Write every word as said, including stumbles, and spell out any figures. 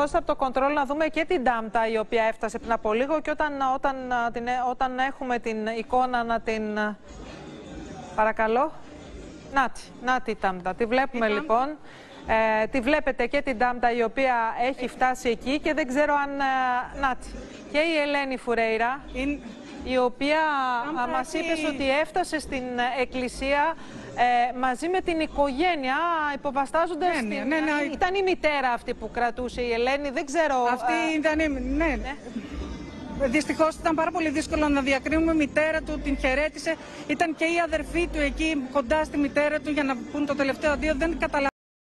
δυστυχώς από το κοντρόλ να δούμε και την Ντάμτα, η οποία έφτασε πριν από λίγο, και όταν, όταν, την, όταν έχουμε την εικόνα να την... Παρακαλώ. Νάτι, νάτι η Ντάμτα. Τη βλέπουμε λοιπόν. Ε, τη βλέπετε και την Ντάμτα, η οποία έχει φτάσει εκεί και δεν ξέρω αν... Ε, νάτι. Και η Ελένη Φουρέιρα, In... η οποία μας είπε ότι έφτασε στην εκκλησία ε, μαζί με την οικογένεια, υποβαστάζοντας... Ναι, στην... ναι, ναι, ναι. Ήταν η μητέρα αυτή που κρατούσε η Ελένη, δεν ξέρω... Αυτή ε... ήταν... Ναι, ναι. Δυστυχώς ήταν πάρα πολύ δύσκολο να διακρίνουμε. Μητέρα του την χαιρέτησε. Ήταν και η αδερφή του εκεί κοντά στη μητέρα του για να πούν το τελευταίο αντίο. Δεν καταλαβαίνω.